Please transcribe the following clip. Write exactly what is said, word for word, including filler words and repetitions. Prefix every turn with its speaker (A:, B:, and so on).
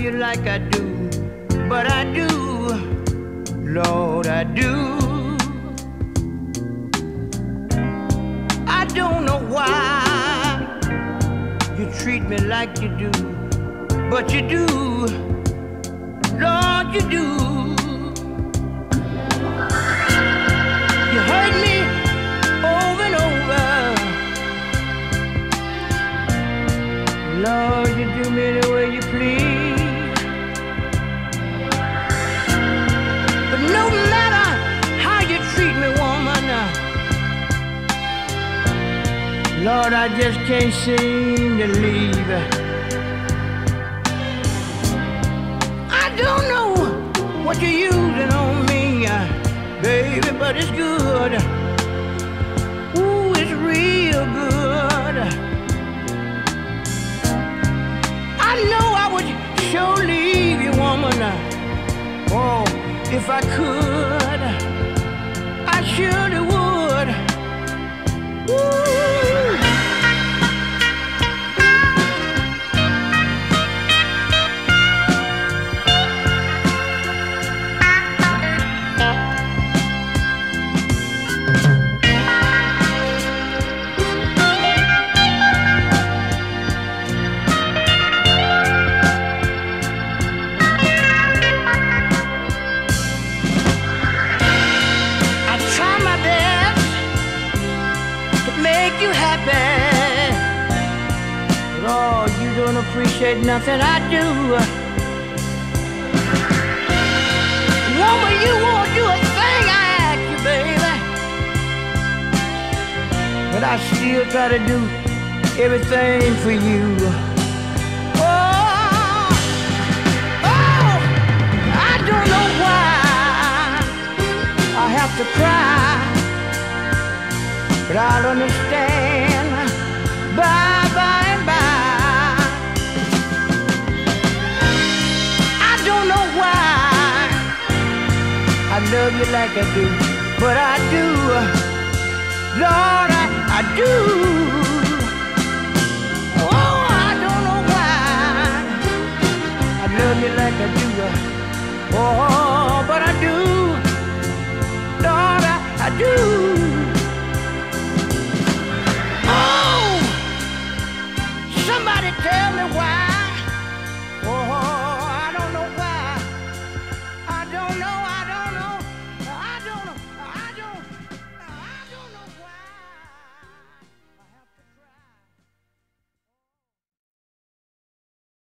A: you like I do, but I do, Lord, I do. I don't know why you treat me like you do, but you do, Lord, you do. You hurt me over and over, Lord, you do me the way you please. But no matter how you treat me, woman, Lord, I just can't seem to leave. I don't know what you're using on me, baby, but it's good. Ooh, it's real good. I know I would sure leave you, woman. Oh, if I could, I surely would. Ooh. You happy, but oh, you don't appreciate nothing I do. Woman, you won't do a thing I ask you, baby, but I still try to do everything for you. Oh, oh, I don't know why I have to cry, but I'll understand by, by and by. I don't know why I love you like I do, but I do, Lord, I, I do.